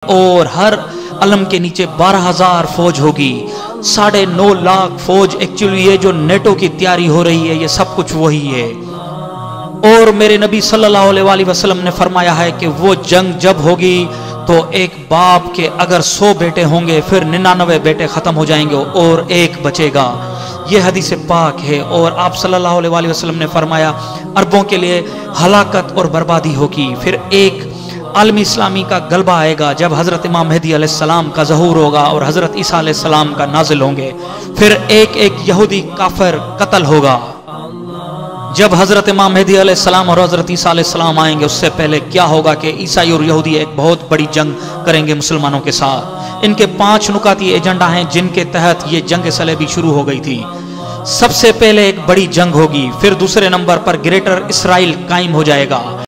और हर अलम के नीचे 12,000 फौज होगी, 9.5 लाख फौज। एक्चुअली ये जो नेटो की तैयारी हो रही है ये सब कुछ वही है। और मेरे नबी सल्लल्लाहु अलैहि वसल्लम ने फरमाया है कि वो जंग जब होगी तो एक बाप के अगर 100 बेटे होंगे फिर 99 बेटे खत्म हो जाएंगे और एक बचेगा। ये हदीस पाक है। और आप सल्लल्लाहु अलैहि वसल्लम ने फरमाया अरबों के लिए हलाकत और बर्बादी होगी। फिर एक आलमी इस्लामी का गलबा आएगा जब हज़रत इमाम मेहदी अलैहिस्सलाम का ज़हूर होगा और हज़रत ईसा अलैहिस्सलाम का नाजिल होंगे। फिर एक एक यहूदी काफिर कत्ल होगा। जब हज़रत इमाम मेहदी अलैहिस्सलाम और हज़रत ईसा अलैहिस्सलाम आएंगे उससे पहले क्या होगा कि ईसाई और यहूदी एक बहुत बड़ी जंग करेंगे मुसलमानों के साथ। इनके 5 नुकाती एजेंडा हैं जिनके तहत ये जंग सलेबी शुरू हो गई थी। सबसे पहले एक बड़ी जंग होगी, फिर दूसरे नंबर पर ग्रेटर इसराइल कायम हो जाएगा।